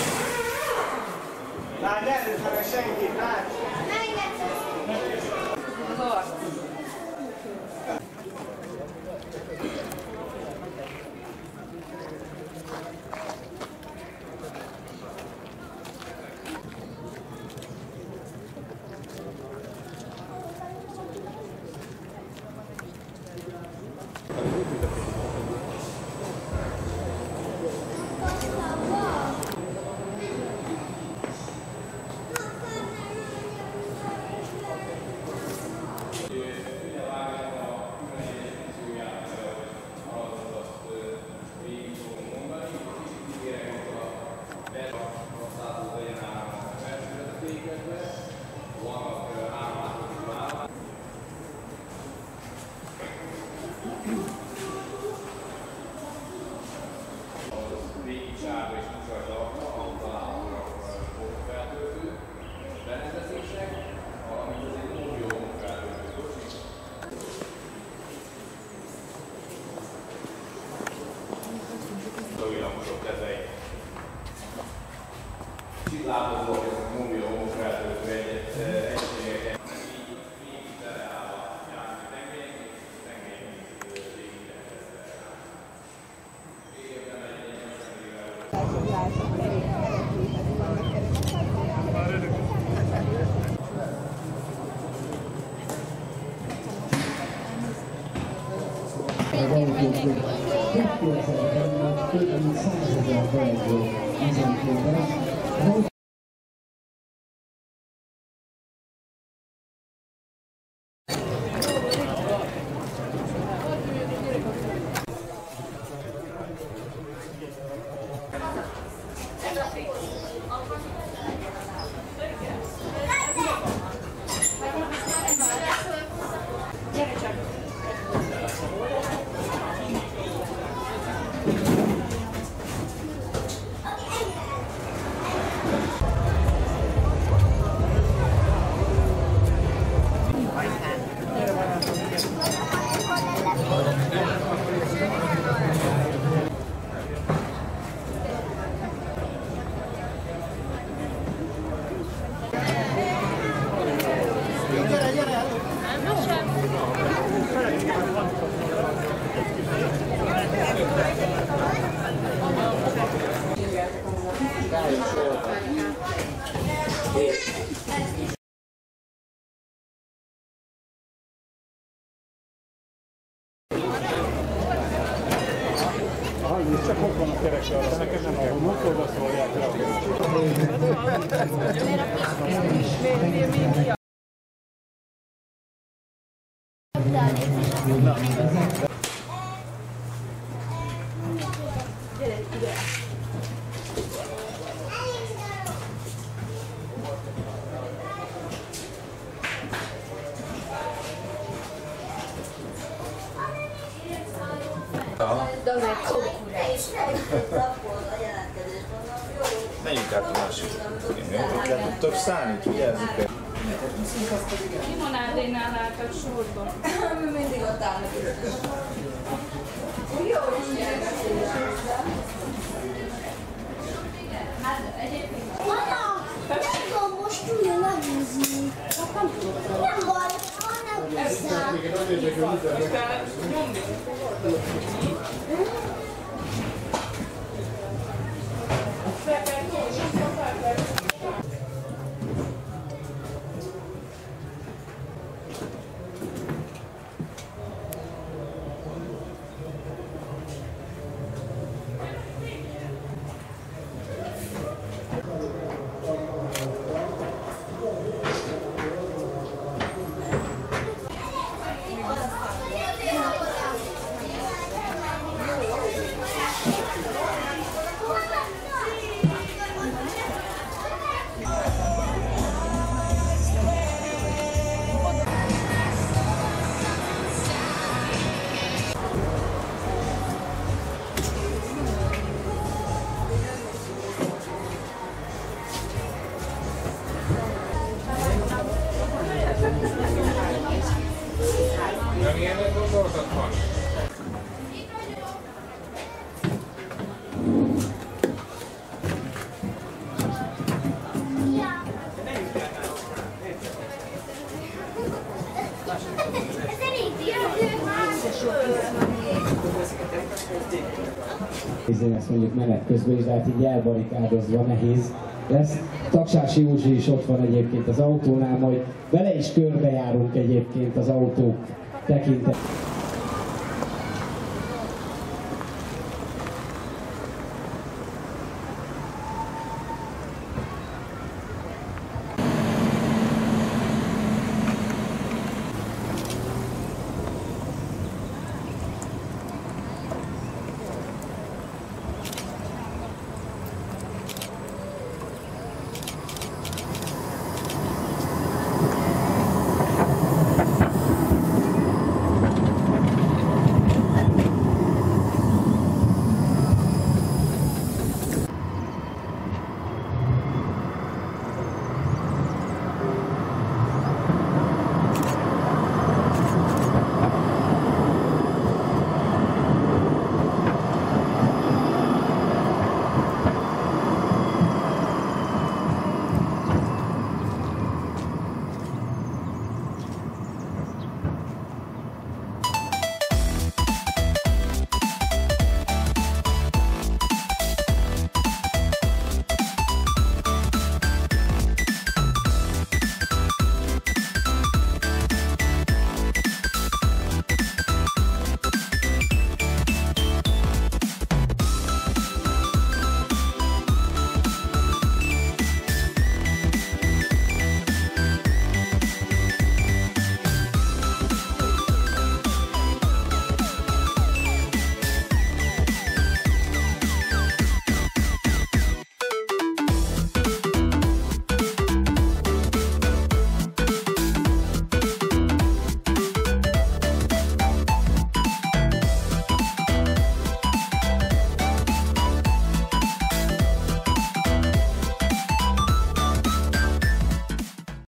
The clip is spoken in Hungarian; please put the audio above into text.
Lát, ne előtt meg senkit, lát! Az arc. Villamosok kezei. Kicsit láthatóak ezek a mobil homokfeltöltő egységek. Így teleállva járni tengelyként, és tengelyként végig Csak ott van a kerekre arra, neked nem kell, motorba szólják rá. De azért konkurenc. Menjünk át a másik. Le tudtok szállni, tudjátok el? Limonádénál álltak sorba. Mindig ott állnak. Jó, hogy hát egyébként... Anna! Nem tudom most tudja lehúzni. Nem baj, hanem vissza. ezt mondjuk menet közben is, de hát így elbarikádozva nehéz lesz. Taksási Józsi is ott van egyébként az autónál, majd vele is körbejárunk egyébként az autók tekintetében.